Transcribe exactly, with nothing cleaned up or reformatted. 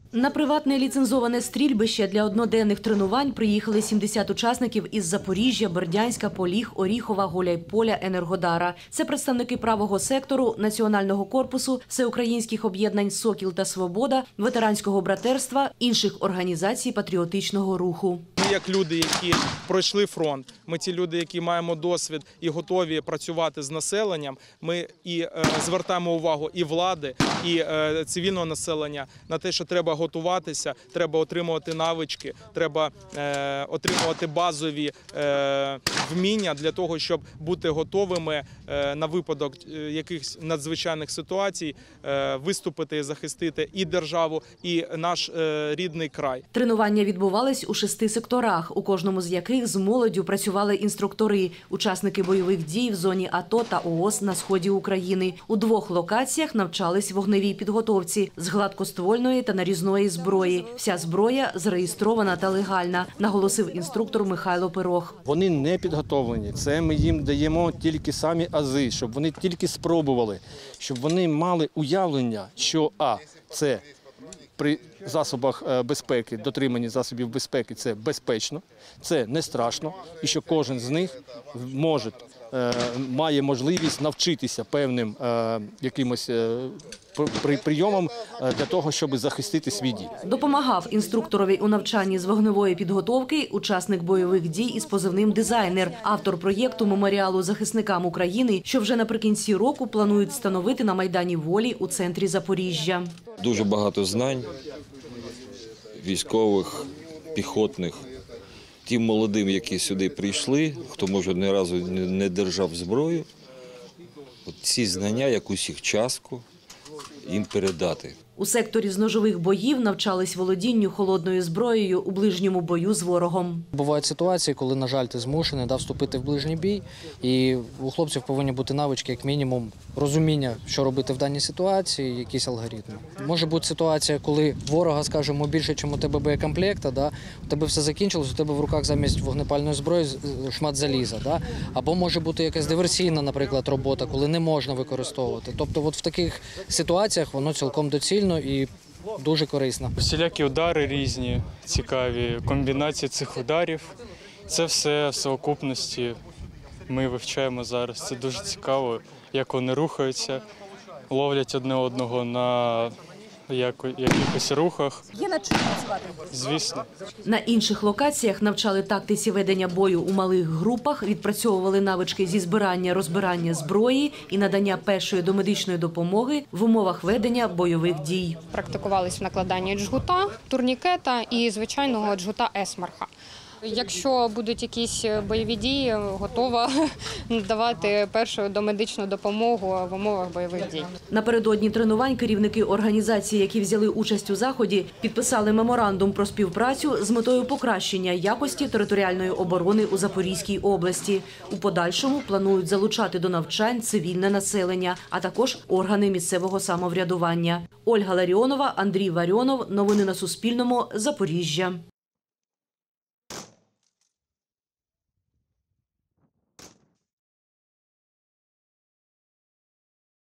На приватне ліцензоване стрільбище для одноденних тренувань приїхали сімдесят учасників із Запоріжжя, Бердянська, Поліг, Оріхова, Гуляйполя, Енергодара. Це представники правого сектору, Національного корпусу, всеукраїнських об'єднань «Сокіл» та «Свобода», ветеранського братерства, інших організацій патріотичного руху. Ми як люди, які пройшли фронт, ми ті люди, які маємо досвід і готові працювати з населенням, ми і е, звертаємо увагу і влади, і е, цивільного населення на те, що треба готуватися, треба отримувати навички, треба е, отримувати базові е, вміння для того, щоб бути готовими е, на випадок якихось надзвичайних ситуацій, е, виступити і захистити і державу, і наш е, рідний край. Тренування відбувались у шести секторах, у кожному з яких з молоддю працювали інструктори, учасники бойових дій в зоні АТО та ООС на сході України. У двох локаціях навчались вогневій підготовці з гладкоствольної та нарізної зброї. Вся зброя зареєстрована та легальна, наголосив інструктор Михайло Пирог. Вони не підготовлені. Це ми їм даємо тільки самі ази, щоб вони тільки спробували, щоб вони мали уявлення, що а це при засобах безпеки, дотриманні засобів безпеки, це безпечно, це не страшно, і що кожен з них може, має можливість навчитися певним якимось прийомам для того, щоб захистити свій дім. Допомагав інструкторові у навчанні з вогневої підготовки учасник бойових дій із позивним «Дизайнер», автор проєкту меморіалу захисникам України, що вже наприкінці року планують встановити на Майдані Волі у центрі Запоріжжя. Дуже багато знань військових, піхотних. Тим молодим, які сюди прийшли, хто, може, ні разу не держав зброю, от ці знання, якусь їх частку їм передати. У секторі з ножових боїв навчались володінню холодною зброєю у ближньому бою з ворогом. Бувають ситуації, коли, на жаль, ти змушений да, вступити в ближній бій, і у хлопців повинні бути навички, як мінімум, розуміння, що робити в даній ситуації, якісь алгоритми. Може бути ситуація, коли ворога, скажімо, більше, ніж у тебе боєкомплекта, да, у тебе все закінчилось, у тебе в руках замість вогнепальної зброї шмат заліза. Да, або може бути якась диверсійна, наприклад, робота, коли не можна використовувати. Тобто от в таких ситуаціях воно цілком доцільно і дуже корисно. Всілякі удари різні, цікаві, комбінації цих ударів. Це все в совокупності ми вивчаємо зараз. Це дуже цікаво, як вони рухаються, ловлять одне одного на якихось рухах. Є над чим працювати? Звісно. На інших локаціях навчали тактиці ведення бою у малих групах, відпрацьовували навички зі збирання, розбирання зброї і надання першої домедичної допомоги в умовах ведення бойових дій. Практикувались в накладанні джгута, турнікета і звичайного джгута есмарха. Якщо будуть якісь бойові дії, готова надавати першу домедичну допомогу в умовах бойових дій. Напередодні тренувань керівники організацій, які взяли участь у заході, підписали меморандум про співпрацю з метою покращення якості територіальної оборони у Запорізькій області. У подальшому планують залучати до навчань цивільне населення, а також органи місцевого самоврядування. Ольга Ларіонова, Андрій Варіонов. Новини на Суспільному. Запоріжжя.